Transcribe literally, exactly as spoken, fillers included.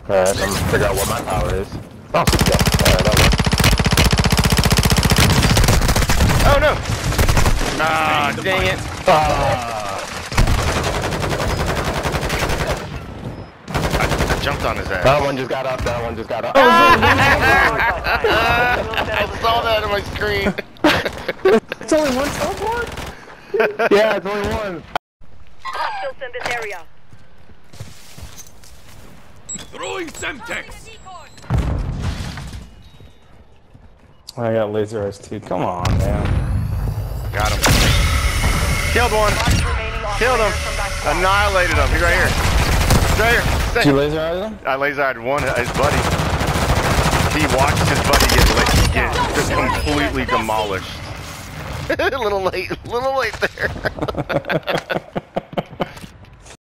Alright, I'm gonna figure out what my power is. Oh, yeah. Alright, that works. Oh no! Ah, dang it. Ah. I, I jumped on his ass. That one just got up, that one just got up. I saw that on my screen. It's only one teleport? Yeah, it's only one. Hostiles in this area. Throwing Semtex! I got laser eyes too. Come on, man. Got him. Killed one. Killed him. Annihilated him. He's right here. He's right here. Stay. Did you laser eyes him? I laser eyed one, his buddy. He watched his buddy get, get just completely demolished. A little late, a little late there.